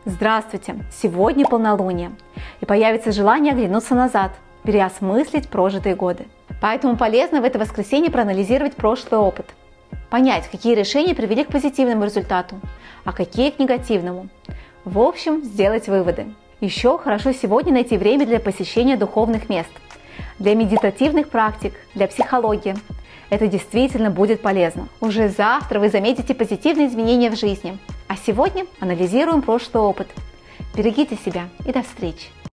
Здравствуйте! Сегодня полнолуние, и появится желание оглянуться назад, переосмыслить прожитые годы. Поэтому полезно в это воскресенье проанализировать прошлый опыт, понять, какие решения привели к позитивному результату, а какие к негативному. В общем, сделать выводы. Еще хорошо сегодня найти время для посещения духовных мест, для медитативных практик, для психологии. Это действительно будет полезно. Уже завтра вы заметите позитивные изменения в жизни. А сегодня анализируем прошлый опыт. Берегите себя и до встречи!